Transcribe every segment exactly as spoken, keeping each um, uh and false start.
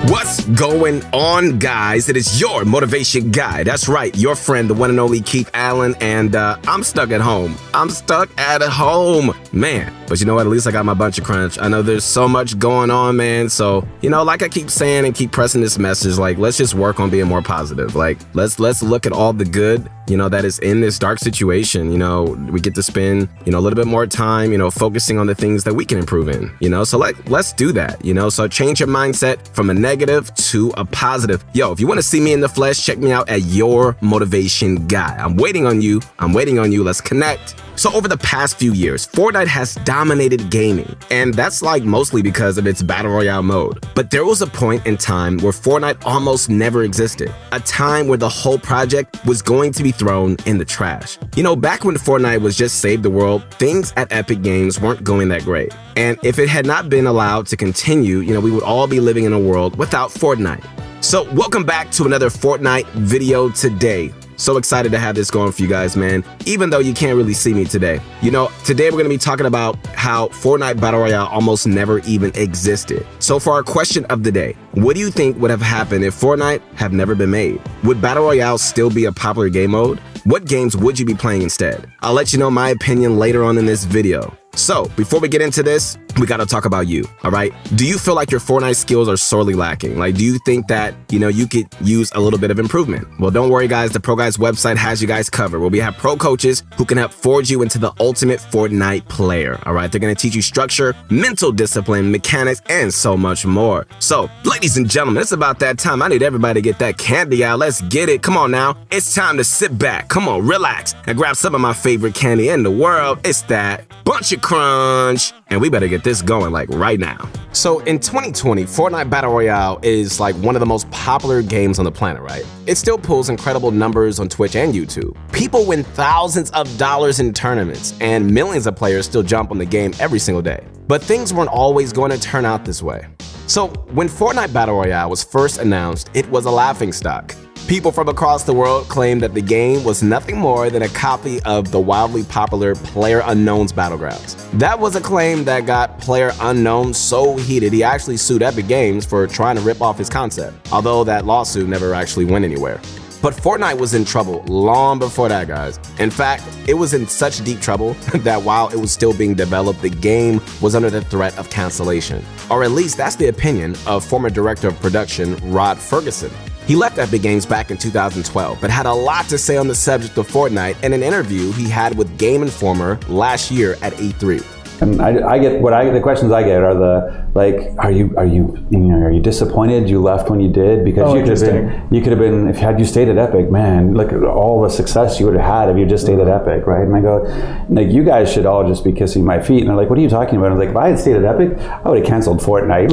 What's going on, guys? It is your motivation guy. That's right, your friend, the one and only Keith Allen, and uh, I'm stuck at home. I'm stuck at home, man. But you know what? At least I got my bunch of crunch. I know there's so much going on, man. So, you know, like I keep saying and keep pressing this message, like, let's just work on being more positive. Like, let's let's look at all the good, you know, that is in this dark situation. You know, we get to spend, you know, a little bit more time, you know, focusing on the things that we can improve in, you know. So, like, let's do that, you know. So change your mindset from a negative to a positive. Yo, if you want to see me in the flesh, check me out at Your Motivation Guy. I'm waiting on you. I'm waiting on you. Let's connect. So over the past few years, Fortnite has dominated gaming, and that's like mostly because of its Battle Royale mode. But there was a point in time where Fortnite almost never existed, a time where the whole project was going to be thrown in the trash. You know, back when Fortnite was just Save the World, things at Epic Games weren't going that great. And if it had not been allowed to continue, you know, we would all be living in a world without Fortnite. So welcome back to another Fortnite video today. So excited to have this going for you guys, man, even though you can't really see me today. You know, today we're going to be talking about how Fortnite Battle Royale almost never even existed. So for our question of the day, what do you think would have happened if Fortnite had never been made? Would Battle Royale still be a popular game mode? What games would you be playing instead? I'll let you know my opinion later on in this video. So, before we get into this, we gotta talk about you, all right? Do you feel like your Fortnite skills are sorely lacking? Like, do you think that, you know, you could use a little bit of improvement? Well, don't worry, guys. The Pro Guys website has you guys covered, where we have pro coaches who can help forge you into the ultimate Fortnite player, all right? They're gonna teach you structure, mental discipline, mechanics, and so much more. So, ladies and gentlemen, it's about that time. I need everybody to get that candy out. Let's get it. Come on now. It's time to sit back. Come on, relax, and grab some of my favorite candy in the world. It's that Bunch of Crunch, and we better get this going like right now. So in twenty twenty, Fortnite Battle Royale is like one of the most popular games on the planet, right? It still pulls incredible numbers on Twitch and YouTube. People win thousands of dollars in tournaments, and millions of players still jump on the game every single day. But things weren't always going to turn out this way. So when Fortnite Battle Royale was first announced, it was a laughingstock. People from across the world claimed that the game was nothing more than a copy of the wildly popular PlayerUnknown's Battlegrounds. That was a claim that got PlayerUnknown so heated he actually sued Epic Games for trying to rip off his concept, although that lawsuit never actually went anywhere. But Fortnite was in trouble long before that, guys. In fact, it was in such deep trouble that while it was still being developed, the game was under the threat of cancellation. Or at least that's the opinion of former director of production Rod Ferguson. He left Epic Games back in two thousand twelve, but had a lot to say on the subject of Fortnite in an interview he had with Game Informer last year at E three. And I, I get what I the questions I get are the like, are you are you you know are you disappointed you left when you did? Because oh, you could have been you could have been if had you stayed at Epic, man, look at all the success you would have had if you just stayed at Epic, right? And I go, like, you guys should all just be kissing my feet. And they're like, what are you talking about? I was like, if I had stayed at Epic, I would have canceled Fortnite.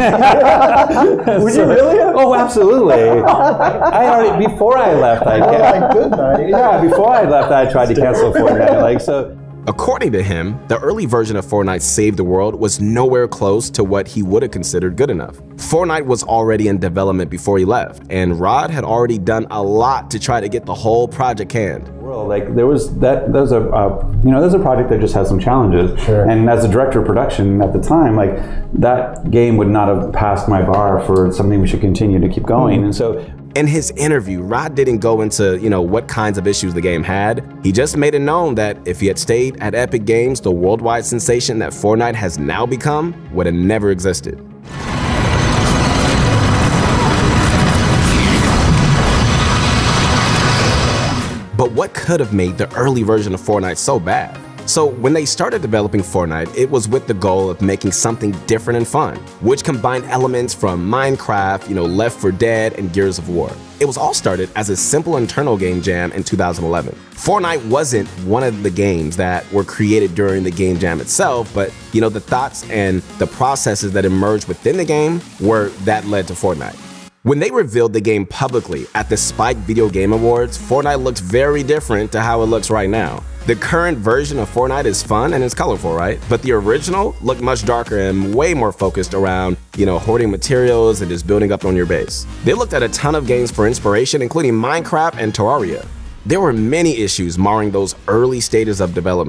Like, would so, you really? Oh, absolutely. I already before I left, I oh my goodness. Yeah, before I left, I tried to cancel Fortnite. Like so. According to him, the early version of Fortnite Save the World was nowhere close to what he would have considered good enough. Fortnite was already in development before he left, and Rod had already done a lot to try to get the whole project canned. Well, like there was that there's a uh, you know there's a project that just has some challenges, sure. And as a director of production at the time, like that game would not have passed my bar for something we should continue to keep going, mm-hmm. And so. In his interview, Rod didn't go into, you know, what kinds of issues the game had. He just made it known that if he had stayed at Epic Games, the worldwide sensation that Fortnite has now become would have never existed. But what could have made the early version of Fortnite so bad? So when they started developing Fortnite, it was with the goal of making something different and fun, which combined elements from Minecraft, you know, Left four Dead, and Gears of War. It was all started as a simple internal game jam in two thousand eleven. Fortnite wasn't one of the games that were created during the game jam itself, but, you know, the thoughts and the processes that emerged within the game were that led to Fortnite. When they revealed the game publicly at the Spike Video Game Awards, Fortnite looked very different to how it looks right now. The current version of Fortnite is fun and it's colorful, right? But the original looked much darker and way more focused around, you know, hoarding materials and just building up on your base. They looked at a ton of games for inspiration, including Minecraft and Terraria. There were many issues marring those early stages of development.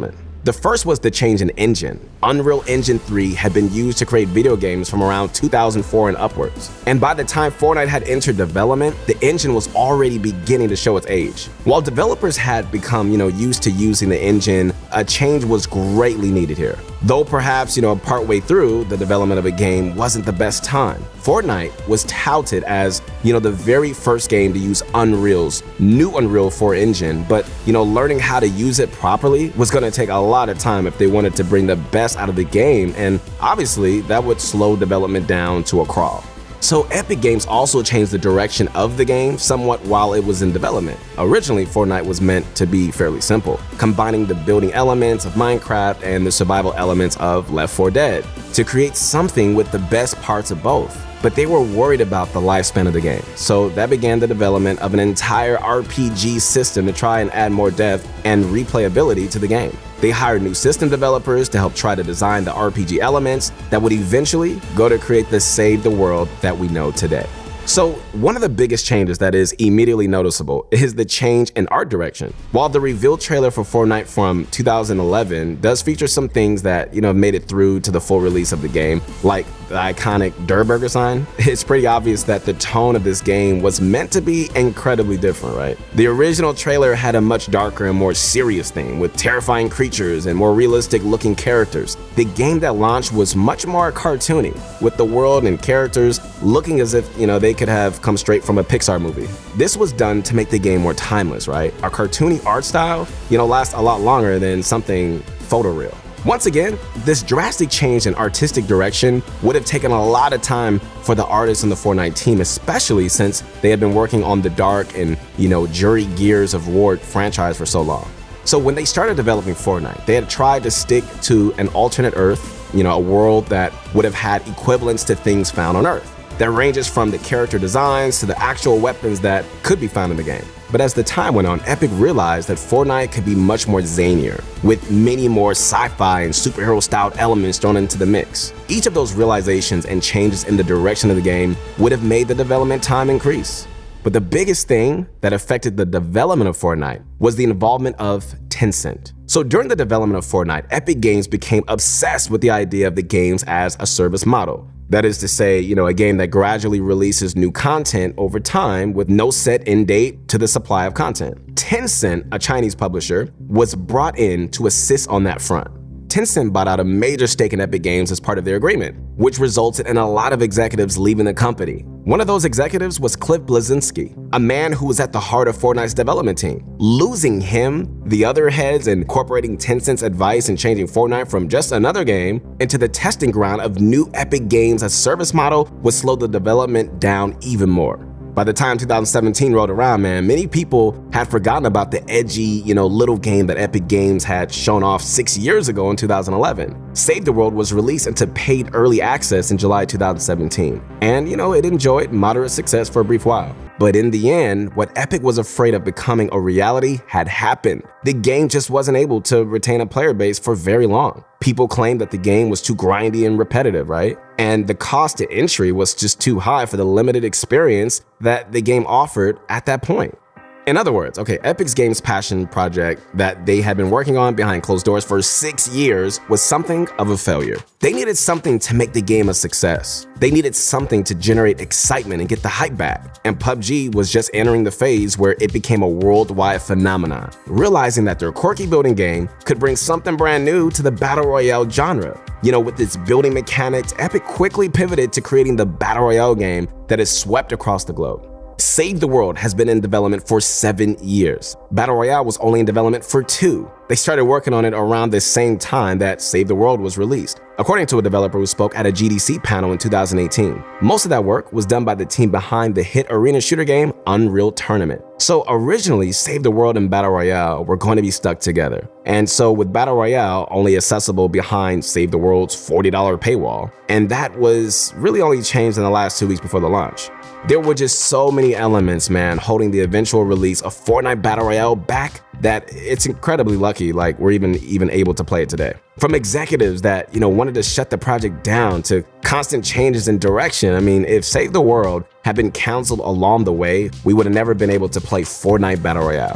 The first was the change in engine. Unreal Engine three had been used to create video games from around two thousand four and upwards. And by the time Fortnite had entered development, the engine was already beginning to show its age. While developers had become, you know, used to using the engine, a change was greatly needed here. Though perhaps, you know, partway through the development of a game wasn't the best time. Fortnite was touted as, you know, the very first game to use Unreal's new Unreal four engine, but, you know, learning how to use it properly was going to take a lot of time if they wanted to bring the best out of the game, and obviously that would slow development down to a crawl. So Epic Games also changed the direction of the game somewhat while it was in development. Originally, Fortnite was meant to be fairly simple, combining the building elements of Minecraft and the survival elements of Left four Dead to create something with the best parts of both. But they were worried about the lifespan of the game, so that began the development of an entire R P G system to try and add more depth and replayability to the game. They hired new system developers to help try to design the R P G elements that would eventually go to create the Save the World that we know today. So one of the biggest changes that is immediately noticeable is the change in art direction. While the reveal trailer for Fortnite from two thousand eleven does feature some things that, you know, made it through to the full release of the game, like the iconic Durr Burger sign, it's pretty obvious that the tone of this game was meant to be incredibly different, right? The original trailer had a much darker and more serious theme with terrifying creatures and more realistic looking characters. The game that launched was much more cartoony, with the world and characters looking as if, you know, they could have come straight from a Pixar movie. This was done to make the game more timeless, right? Our cartoony art style, you know, lasts a lot longer than something photoreal. Once again, this drastic change in artistic direction would have taken a lot of time for the artists on the Fortnite team, especially since they had been working on the dark and, you know, jury Gears of War franchise for so long. So when they started developing Fortnite, they had tried to stick to an alternate Earth, you know, a world that would have had equivalents to things found on Earth. That ranges from the character designs to the actual weapons that could be found in the game. But as the time went on, Epic realized that Fortnite could be much more zanier, with many more sci-fi and superhero-styled elements thrown into the mix. Each of those realizations and changes in the direction of the game would have made the development time increase. But the biggest thing that affected the development of Fortnite was the involvement of Tencent. So during the development of Fortnite, Epic Games became obsessed with the idea of the games as a service model. That is to say, you know, a game that gradually releases new content over time with no set end date to the supply of content. Tencent, a Chinese publisher, was brought in to assist on that front. Tencent bought out a major stake in Epic Games as part of their agreement, which resulted in a lot of executives leaving the company. One of those executives was Cliff Bleszinski, a man who was at the heart of Fortnite's development team. Losing him, the other heads incorporating Tencent's advice and changing Fortnite from just another game into the testing ground of new Epic Games as service model would slow the development down even more. By the time two thousand seventeen rolled around, man, many people had forgotten about the edgy, you know, little game that Epic Games had shown off six years ago in two thousand eleven. Save the World was released into paid early access in July two thousand seventeen. And, you know, it enjoyed moderate success for a brief while. But in the end, what Epic was afraid of becoming a reality had happened. The game just wasn't able to retain a player base for very long. People claimed that the game was too grindy and repetitive, right? And the cost to entry was just too high for the limited experience that the game offered at that point. In other words, okay, Epic's Games passion project that they had been working on behind closed doors for six years was something of a failure. They needed something to make the game a success. They needed something to generate excitement and get the hype back. And P U B G was just entering the phase where it became a worldwide phenomenon. Realizing that their quirky building game could bring something brand new to the Battle Royale genre. You know, with its building mechanics, Epic quickly pivoted to creating the Battle Royale game that is swept across the globe. Save the World has been in development for seven years. Battle Royale was only in development for two. They started working on it around the same time that Save the World was released, according to a developer who spoke at a G D C panel in two thousand eighteen. Most of that work was done by the team behind the hit arena shooter game Unreal Tournament. So originally, Save the World and Battle Royale were going to be stuck together. And so with Battle Royale only accessible behind Save the World's forty dollar paywall, and that was really only changed in the last two weeks before the launch. There were just so many elements, man, holding the eventual release of Fortnite Battle Royale back that it's incredibly lucky like we're even even able to play it today. From executives that, you know, wanted to shut the project down to constant changes in direction. I mean, if Save the World had been canceled along the way, we would have never been able to play Fortnite Battle Royale.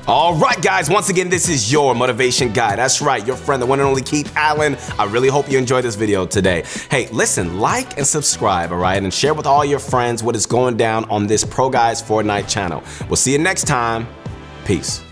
All right, guys, once again, this is your motivation guy. That's right, your friend, the one and only Keith Allen. I really hope you enjoyed this video today. Hey, listen, like and subscribe, all right? And share with all your friends what is going down on this Pro Guys Fortnite channel. We'll see you next time. Peace.